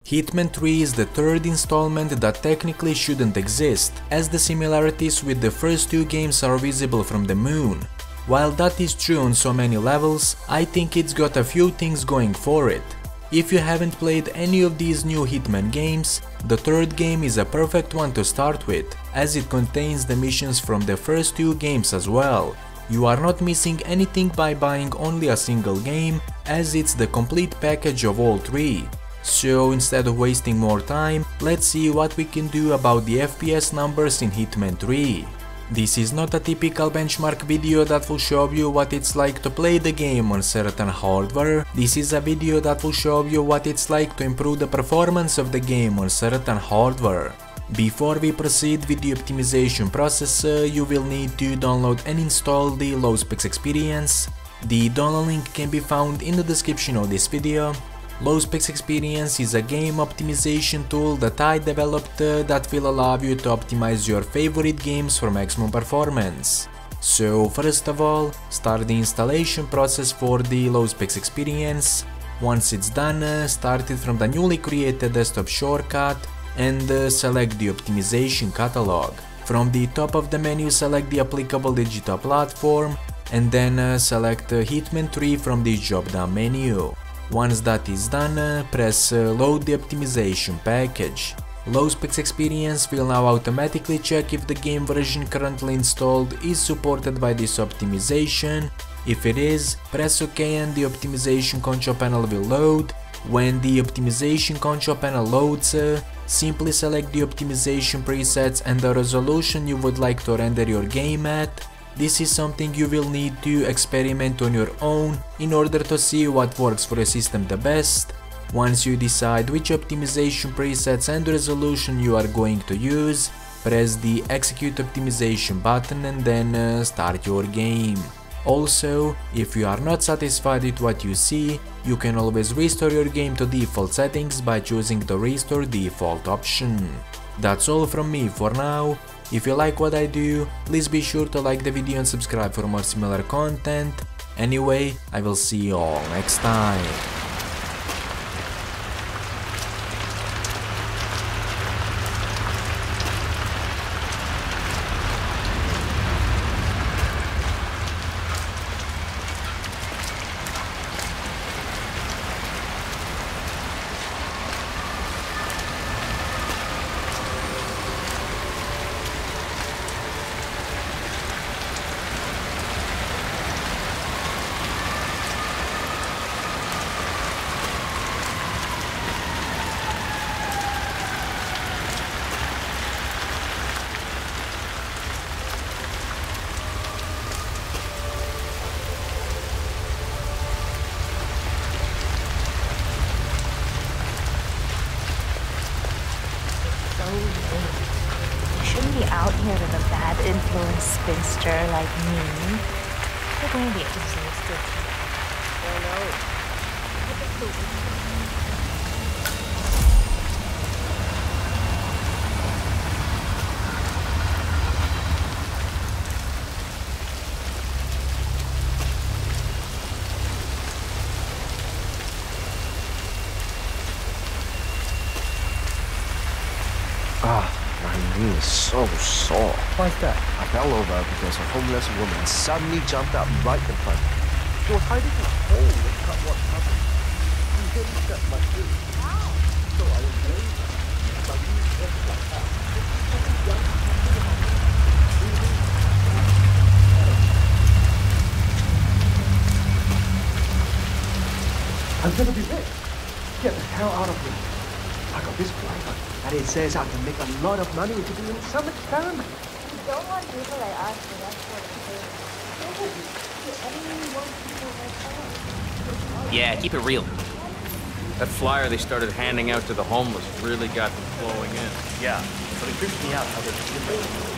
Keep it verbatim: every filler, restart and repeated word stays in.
Hitman three is the third installment that technically shouldn't exist, as the similarities with the first two games are visible from the moon. While that is true on so many levels, I think it's got a few things going for it. If you haven't played any of these new Hitman games, the third game is a perfect one to start with, as it contains the missions from the first two games as well. You are not missing anything by buying only a single game, as it's the complete package of all three. So instead of wasting more time, let's see what we can do about the F P S numbers in Hitman three. This is not a typical benchmark video that will show you what it's like to play the game on certain hardware. This is a video that will show you what it's like to improve the performance of the game on certain hardware. Before we proceed with the optimization process, uh, you will need to download and install the low specs experience. The download link can be found in the description of this video. Low specs experience is a game optimization tool that I developed uh, that will allow you to optimize your favorite games for maximum performance. So first of all, start the installation process for the low specs experience. Once it's done, uh, start it from the newly created desktop shortcut and uh, select the optimization catalog. From the top of the menu, select the applicable digital platform and then uh, select uh, Hitman three from the drop down menu. Once that is done, uh, press uh, load the optimization package. Low specs experience will now automatically check if the game version currently installed is supported by this optimization. If it is, press OK and the optimization control panel will load. When the optimization control panel loads, uh, simply select the optimization presets and the resolution you would like to render your game at. This is something you will need to experiment on your own in order to see what works for your system the best. Once you decide which optimization presets and resolution you are going to use, press the execute optimization button and then uh, start your game. Also, if you are not satisfied with what you see, you can always restore your game to default settings by choosing the restore default option. That's all from me for now. If you like what I do, please be sure to like the video and subscribe for more similar content. Anyway, I will see you all next time. Shouldn't be out here with a bad influence spinster like me. They're going to be exhausted. Oh no. Ah, my knee is so sore. Why's that? I fell over because a homeless woman suddenly jumped up right in front of me. She was hiding in a hole and cut what happened. She hit me at my foot. So I was laying there. My knee was like that. I'm gonna be rich. Get the hell out of here. I got this flyer, and it says I can make a lot of money if you do some experiment. You don't want people like us to that sort of thing. Yeah, keep it real. That flyer they started handing out to the homeless really got them flowing in. Yeah, but it creeps me out how they're different.